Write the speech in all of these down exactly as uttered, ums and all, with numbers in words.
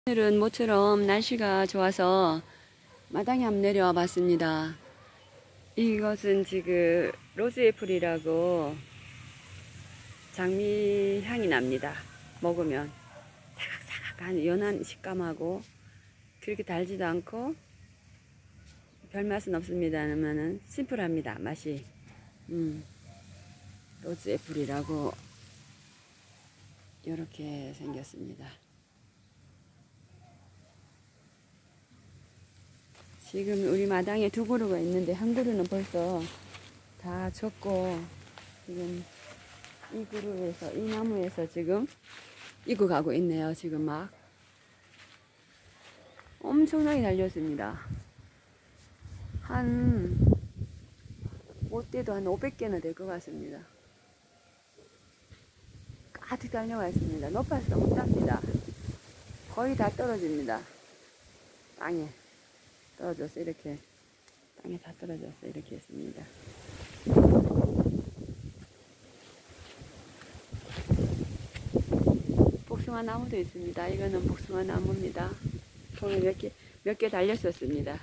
오늘은 모처럼 날씨가 좋아서 마당에 한번 내려와 봤습니다. 이것은 지금 로즈애플이라고 장미 향이 납니다. 먹으면 사각사각한 연한 식감하고 그렇게 달지도 않고 별 맛은 없습니다만은 심플합니다. 맛이. 음, 로즈애플이라고 이렇게 생겼습니다. 지금 우리 마당에 두 그루가 있는데 한 그루는 벌써 다 졌고, 지금 이 그루에서, 이 나무에서 지금 익어가고 있네요. 지금 막 엄청나게 달렸습니다. 한 못돼도 한 오백 개는 될 것 같습니다. 가득 달려와 있습니다. 높아서 못 잡니다. 거의 다 떨어집니다. 땅에 떨어져서 이렇게 땅에 다 떨어져서 이렇게 했습니다. 복숭아 나무도 있습니다. 이거는 복숭아 나무입니다. 거기 몇 개, 몇 개 달렸었습니다.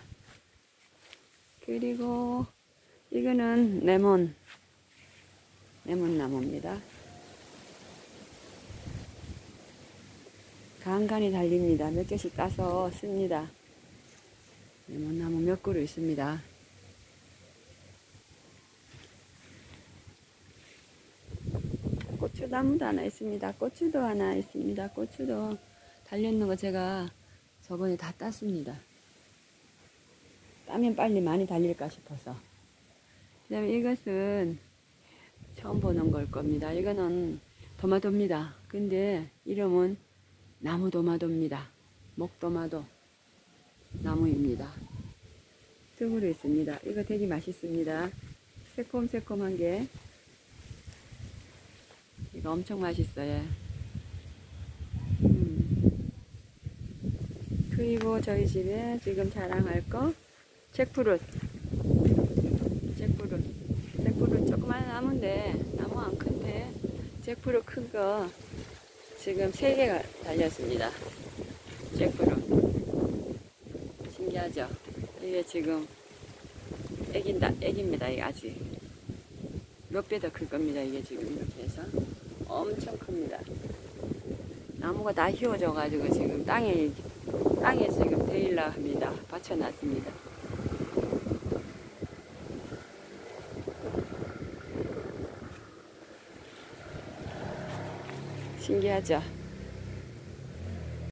그리고 이거는 레몬, 레몬 나무입니다. 간간히 달립니다. 몇 개씩 따서 씁니다. 레몬나무 몇 그루 있습니다. 고추나무도 하나 있습니다. 고추도 하나 있습니다. 고추도 달려있는 거 제가 저번에 다 땄습니다. 따면 빨리 많이 달릴까 싶어서. 그 다음에 이것은 처음 보는 걸 겁니다. 이거는 도마도입니다. 근데 이름은 나무도마도입니다. 목도마도 나무입니다. 두 그루 있습니다. 이거 되게 맛있습니다. 새콤새콤한 게 이거 엄청 맛있어요. 음. 그리고 저희 집에 지금 자랑할 거 잭프룻 잭프룻 잭프룻 조그만 나무인데 나무 안 큰데 잭프룻 큰 거 지금 세 개가 달렸습니다. 잭프룻 신기하죠? 이게 지금 애긴다, 애깁니다. 이게 아직 몇 배 더 클 겁니다. 이게 지금 이렇게 해서 엄청 큽니다. 나무가 다 휘어져 가지고 지금 땅에 땅에 지금 데일라 합니다. 받쳐놨습니다. 신기하죠?